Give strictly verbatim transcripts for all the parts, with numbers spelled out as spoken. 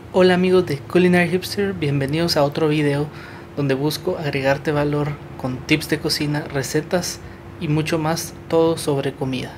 Hola amigos de Culinary Hipster, bienvenidos a otro video donde busco agregarte valor con tips de cocina, recetas y mucho más, todo sobre comida.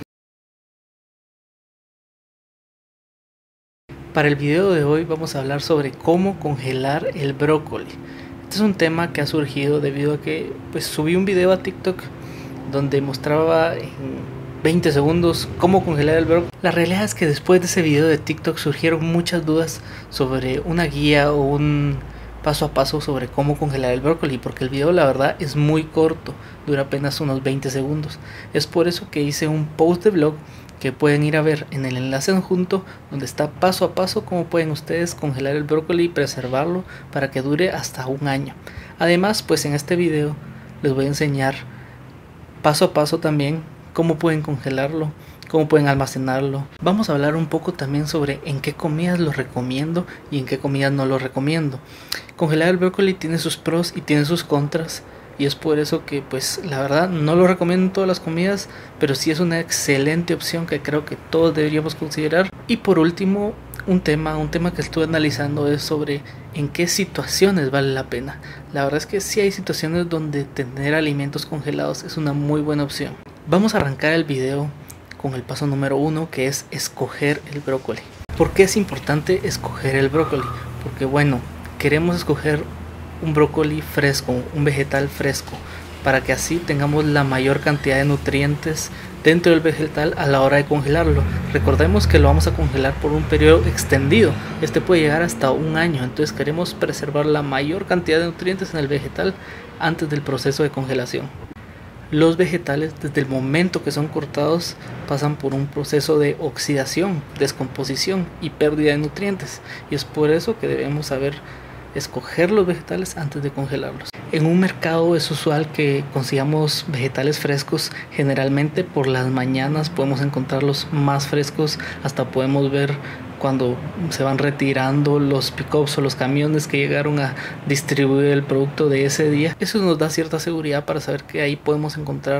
Para el video de hoy vamos a hablar sobre cómo congelar el brócoli. Este es un tema que ha surgido debido a que pues, subí un video a TikTok donde mostraba en veinte segundos cómo congelar el brócoli. La realidad es que después de ese video de TikTok surgieron muchas dudas sobre una guía o un paso a paso sobre cómo congelar el brócoli, porque el video la verdad es muy corto, dura apenas unos veinte segundos. Es por eso que hice un post de blog que pueden ir a ver en el enlace adjunto, donde está paso a paso cómo pueden ustedes congelar el brócoli y preservarlo para que dure hasta un año. Además, pues en este video les voy a enseñar paso a paso también cómo pueden congelarlo, cómo pueden almacenarlo. Vamos a hablar un poco también sobre en qué comidas lo recomiendo y en qué comidas no lo recomiendo. Congelar el brócoli tiene sus pros y tiene sus contras, y es por eso que pues la verdad no lo recomiendo en todas las comidas, pero sí es una excelente opción que creo que todos deberíamos considerar. Y por último, un tema, un tema que estuve analizando es sobre en qué situaciones vale la pena. La verdad es que sí hay situaciones donde tener alimentos congelados es una muy buena opción. Vamos a arrancar el video con el paso número uno, que es escoger el brócoli. ¿Por qué es importante escoger el brócoli? Porque bueno, queremos escoger un brócoli fresco, un vegetal fresco, para que así tengamos la mayor cantidad de nutrientes dentro del vegetal a la hora de congelarlo. Recordemos que lo vamos a congelar por un periodo extendido, este puede llegar hasta un año, entonces queremos preservar la mayor cantidad de nutrientes en el vegetal antes del proceso de congelación. Los vegetales, desde el momento que son cortados, pasan por un proceso de oxidación, descomposición y pérdida de nutrientes, y es por eso que debemos saber escoger los vegetales antes de congelarlos. En un mercado es usual que consigamos vegetales frescos. Generalmente por las mañanas podemos encontrarlos más frescos, hasta podemos ver cuando se van retirando los pick-ups o los camiones que llegaron a distribuir el producto de ese día. Eso nos da cierta seguridad para saber que ahí podemos encontrar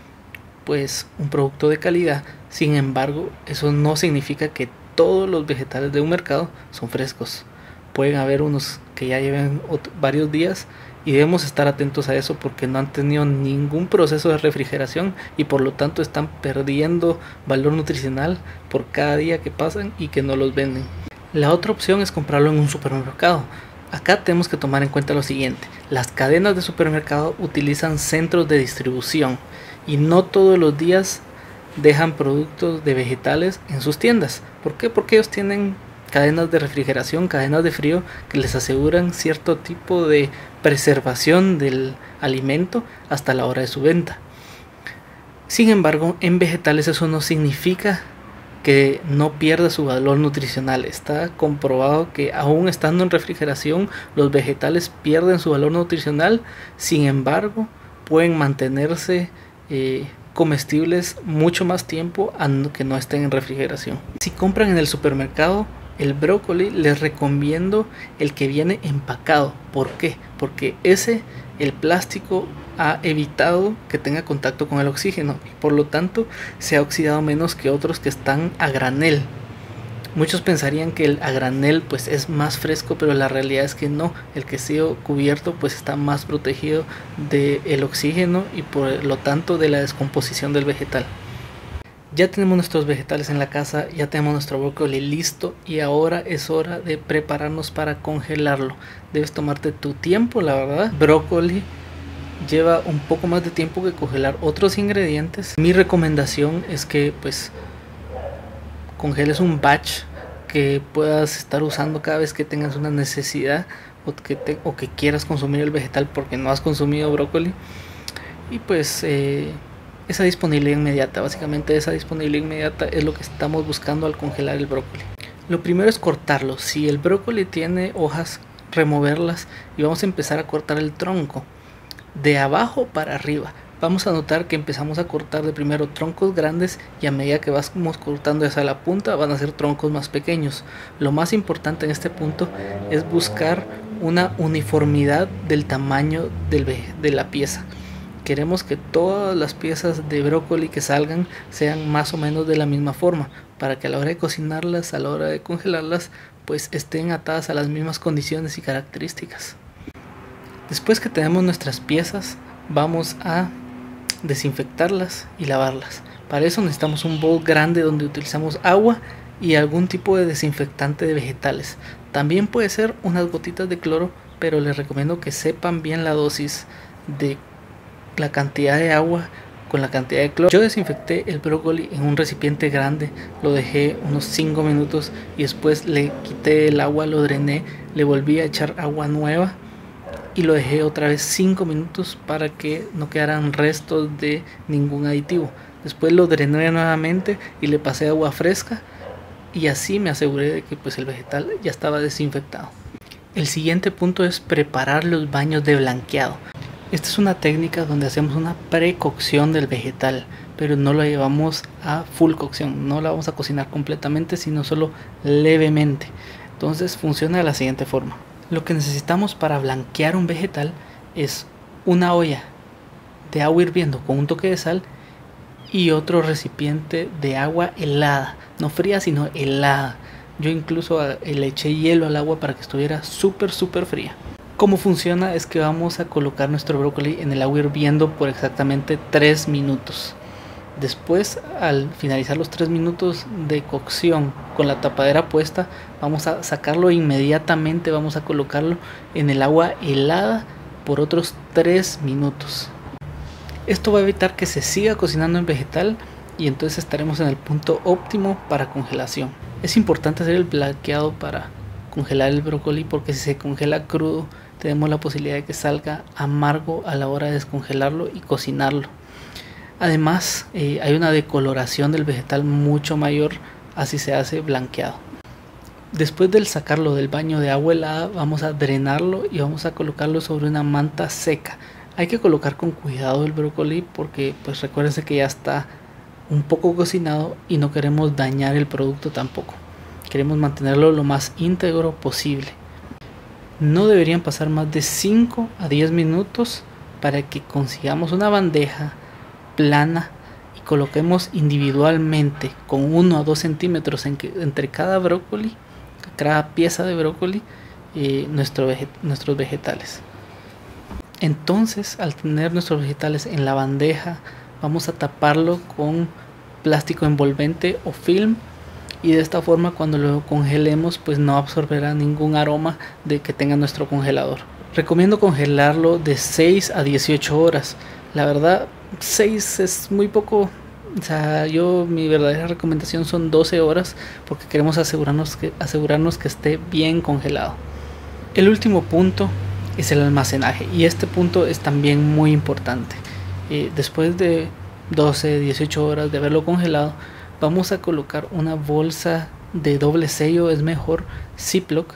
pues un producto de calidad. Sin embargo, eso no significa que todos los vegetales de un mercado son frescos. Pueden haber unos que ya lleven varios días y debemos estar atentos a eso porque no han tenido ningún proceso de refrigeración y por lo tanto están perdiendo valor nutricional por cada día que pasan y que no los venden. La otra opción es comprarlo en un supermercado. Acá tenemos que tomar en cuenta lo siguiente: las cadenas de supermercado utilizan centros de distribución y no todos los días dejan productos de vegetales en sus tiendas. ¿Por qué? Porque ellos tienen cadenas de refrigeración, cadenas de frío que les aseguran cierto tipo de preservación del alimento hasta la hora de su venta. Sin embargo, en vegetales eso no significa que no pierda su valor nutricional. Está comprobado que aún estando en refrigeración los vegetales pierden su valor nutricional, sin embargo pueden mantenerse eh, comestibles mucho más tiempo aunque no estén en refrigeración. Si compran en el supermercado el brócoli, les recomiendo el que viene empacado. ¿Por qué? Porque ese, el plástico ha evitado que tenga contacto con el oxígeno, por lo tanto se ha oxidado menos que otros que están a granel. Muchos pensarían que el a granel pues es más fresco, pero la realidad es que no. El que ha sido cubierto pues está más protegido del oxígeno y por lo tanto de la descomposición del vegetal. Ya tenemos nuestros vegetales en la casa, ya tenemos nuestro brócoli listo y ahora es hora de prepararnos para congelarlo. Debes tomarte tu tiempo, la verdad. Brócoli lleva un poco más de tiempo que congelar otros ingredientes. Mi recomendación es que pues congeles un batch que puedas estar usando cada vez que tengas una necesidad o que, te, o que quieras consumir el vegetal porque no has consumido brócoli. Y pues eh, esa disponibilidad inmediata, básicamente esa disponibilidad inmediata es lo que estamos buscando al congelar el brócoli. Lo primero es cortarlo. Si el brócoli tiene hojas, removerlas y vamos a empezar a cortar el tronco de abajo para arriba. Vamos a notar que empezamos a cortar de primero troncos grandes y a medida que vamos cortando hacia la punta van a ser troncos más pequeños. Lo más importante en este punto es buscar una uniformidad del tamaño del, de la pieza. Queremos que todas las piezas de brócoli que salgan sean más o menos de la misma forma, para que a la hora de cocinarlas, a la hora de congelarlas, pues estén atadas a las mismas condiciones y características. Después que tenemos nuestras piezas, vamos a desinfectarlas y lavarlas. Para eso necesitamos un bowl grande donde utilizamos agua y algún tipo de desinfectante de vegetales. También puede ser unas gotitas de cloro, pero les recomiendo que sepan bien la dosis de la cantidad de agua con la cantidad de cloro. Yo desinfecté el brócoli en un recipiente grande, lo dejé unos cinco minutos y después le quité el agua, lo drené, le volví a echar agua nueva y lo dejé otra vez cinco minutos para que no quedaran restos de ningún aditivo. Después lo drené nuevamente y le pasé agua fresca y así me aseguré de que pues el vegetal ya estaba desinfectado. El siguiente punto es preparar los baños de blanqueado. Esta es una técnica donde hacemos una precocción del vegetal, pero no lo llevamos a full cocción, no la vamos a cocinar completamente, sino solo levemente. Entonces funciona de la siguiente forma. Lo que necesitamos para blanquear un vegetal es una olla de agua hirviendo con un toque de sal y otro recipiente de agua helada, no fría sino helada. Yo incluso le eché hielo al agua para que estuviera súper súper fría. Cómo funciona es que vamos a colocar nuestro brócoli en el agua hirviendo por exactamente tres minutos. Después, al finalizar los tres minutos de cocción con la tapadera puesta, vamos a sacarlo inmediatamente, vamos a colocarlo en el agua helada por otros tres minutos. Esto va a evitar que se siga cocinando el vegetal y entonces estaremos en el punto óptimo para congelación. Es importante hacer el blanqueado para congelar el brócoli porque si se congela crudo tenemos la posibilidad de que salga amargo a la hora de descongelarlo y cocinarlo. Además eh, hay una decoloración del vegetal mucho mayor así se hace blanqueado. Después de sacarlo del baño de agua helada vamos a drenarlo y vamos a colocarlo sobre una manta seca. Hay que colocar con cuidado el brócoli porque pues recuérdense que ya está un poco cocinado y no queremos dañar el producto tampoco. Queremos mantenerlo lo más íntegro posible. No deberían pasar más de cinco a diez minutos para que consigamos una bandeja plana y coloquemos individualmente con uno a dos centímetros en que, entre cada brócoli, cada pieza de brócoli, eh, nuestro veget nuestros vegetales. Entonces, al tener nuestros vegetales en la bandeja, vamos a taparlo con plástico envolvente o film y de esta forma cuando lo congelemos pues no absorberá ningún aroma de que tenga nuestro congelador. Recomiendo congelarlo de seis a dieciocho horas. La verdad seis es muy poco, o sea, yo mi verdadera recomendación son doce horas porque queremos asegurarnos que, asegurarnos que esté bien congelado. El último punto es el almacenaje y este punto es también muy importante. Eh, después de doce a dieciocho horas de haberlo congelado, vamos a colocar una bolsa de doble sello, es mejor Ziploc,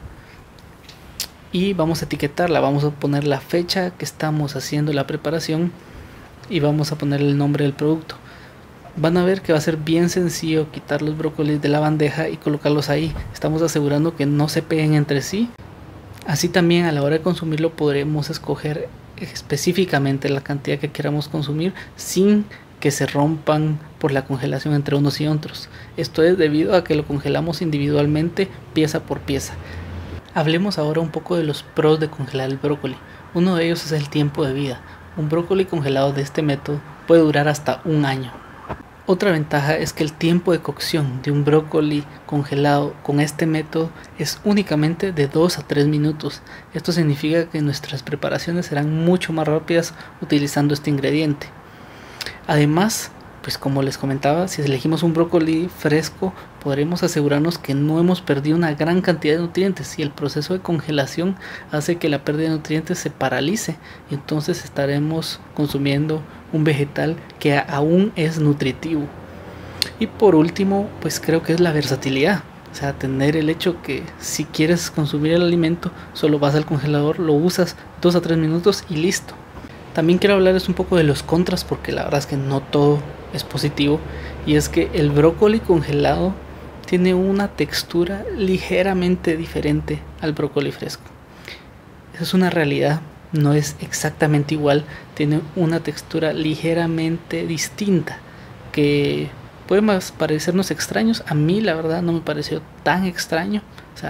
y vamos a etiquetarla, vamos a poner la fecha que estamos haciendo la preparación y vamos a poner el nombre del producto. Van a ver que va a ser bien sencillo quitar los brócolis de la bandeja y colocarlos ahí. Estamos asegurando que no se peguen entre sí. Así también a la hora de consumirlo podremos escoger específicamente la cantidad que queramos consumir sin que se rompan por la congelación entre unos y otros. Esto es debido a que lo congelamos individualmente pieza por pieza. Hablemos ahora un poco de los pros de congelar el brócoli. Uno de ellos es el tiempo de vida. Un brócoli congelado de este método puede durar hasta un año. Otra ventaja es que el tiempo de cocción de un brócoli congelado con este método es únicamente de dos a tres minutos. Esto significa que nuestras preparaciones serán mucho más rápidas utilizando este ingrediente. Además, pues como les comentaba, si elegimos un brócoli fresco, podremos asegurarnos que no hemos perdido una gran cantidad de nutrientes y el proceso de congelación hace que la pérdida de nutrientes se paralice y entonces estaremos consumiendo un vegetal que aún es nutritivo. Y por último, pues creo que es la versatilidad. O sea, tener el hecho que si quieres consumir el alimento, solo vas al congelador, lo usas dos a tres minutos y listo. También quiero hablarles un poco de los contras porque la verdad es que no todo es positivo y es que el brócoli congelado tiene una textura ligeramente diferente al brócoli fresco. Esa es una realidad, no es exactamente igual, tiene una textura ligeramente distinta que puede más parecernos extraños. A mí la verdad no me pareció tan extraño, o sea,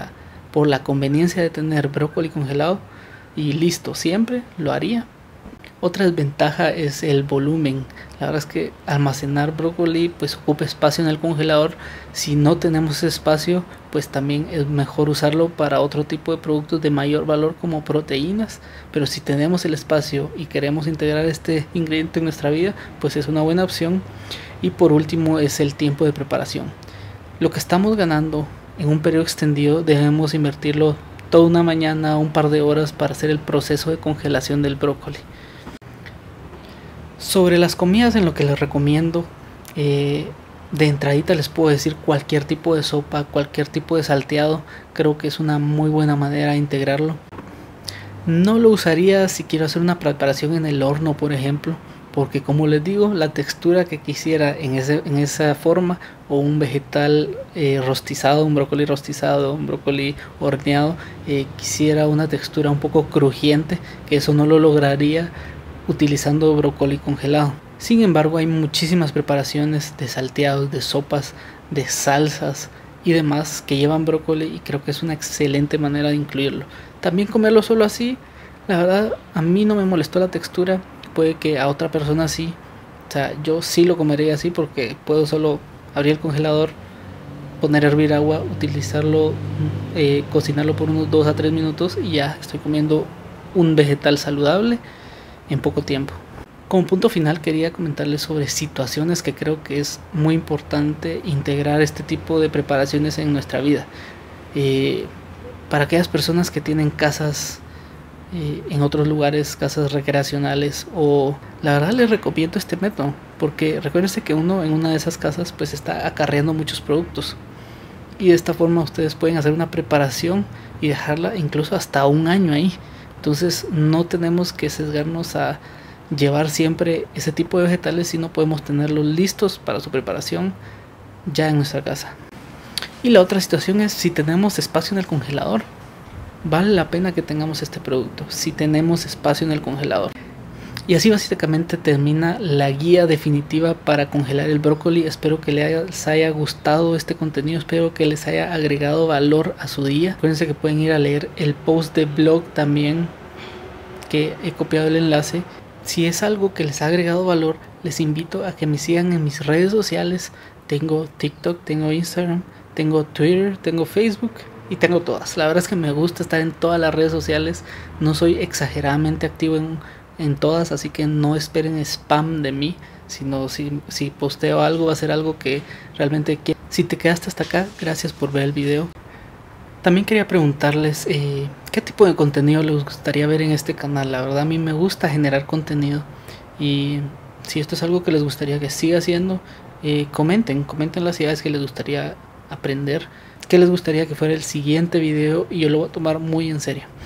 por la conveniencia de tener brócoli congelado y listo, siempre lo haría. Otra desventaja es el volumen. La verdad es que almacenar brócoli pues ocupa espacio en el congelador. Si no tenemos ese espacio, pues también es mejor usarlo para otro tipo de productos de mayor valor como proteínas. Pero si tenemos el espacio y queremos integrar este ingrediente en nuestra vida, pues es una buena opción. Y por último es el tiempo de preparación. Lo que estamos ganando en un periodo extendido debemos invertirlo toda una mañana, un par de horas para hacer el proceso de congelación del brócoli. Sobre las comidas, en lo que les recomiendo, eh, de entradita les puedo decir cualquier tipo de sopa, cualquier tipo de salteado. Creo que es una muy buena manera de integrarlo. No lo usaría si quiero hacer una preparación en el horno, por ejemplo, porque como les digo, la textura que quisiera en, ese, en esa forma, o un vegetal eh, rostizado, un brócoli rostizado, un brócoli horneado, eh, quisiera una textura un poco crujiente, que eso no lo lograría utilizando brócoli congelado. Sin embargo, hay muchísimas preparaciones de salteados, de sopas, de salsas y demás que llevan brócoli, y creo que es una excelente manera de incluirlo. También comerlo solo así, la verdad a mí no me molestó la textura, puede que a otra persona sí. O sea, yo sí lo comería así porque puedo solo abrir el congelador, poner a hervir agua, utilizarlo, eh, cocinarlo por unos dos a tres minutos y ya estoy comiendo un vegetal saludable en poco tiempo. Como punto final quería comentarles sobre situaciones que creo que es muy importante integrar este tipo de preparaciones en nuestra vida. Eh, para aquellas personas que tienen casas eh, en otros lugares, casas recreacionales, o la verdad les recomiendo este método, porque recuérdense que uno en una de esas casas pues está acarreando muchos productos, y de esta forma ustedes pueden hacer una preparación y dejarla incluso hasta un año ahí. Entonces no tenemos que sesgarnos a llevar siempre ese tipo de vegetales, sino podemos tenerlos listos para su preparación ya en nuestra casa. Y la otra situación es si tenemos espacio en el congelador. Vale la pena que tengamos este producto si tenemos espacio en el congelador. Y así básicamente termina la guía definitiva para congelar el brócoli. Espero que les haya gustado este contenido, espero que les haya agregado valor a su día. Acuérdense que pueden ir a leer el post de blog también, que he copiado el enlace. Si es algo que les ha agregado valor, les invito a que me sigan en mis redes sociales. Tengo TikTok, tengo Instagram, tengo Twitter, tengo Facebook y tengo todas. La verdad es que me gusta estar en todas las redes sociales. No soy exageradamente activo en en todas, así que no esperen spam de mí, sino si, si posteo algo va a ser algo que realmente quiero. Si te quedaste hasta acá, gracias por ver el video. También quería preguntarles eh, qué tipo de contenido les gustaría ver en este canal. La verdad a mí me gusta generar contenido, y si esto es algo que les gustaría que siga haciendo, eh, comenten, comenten las ideas que les gustaría aprender, qué les gustaría que fuera el siguiente video, y yo lo voy a tomar muy en serio.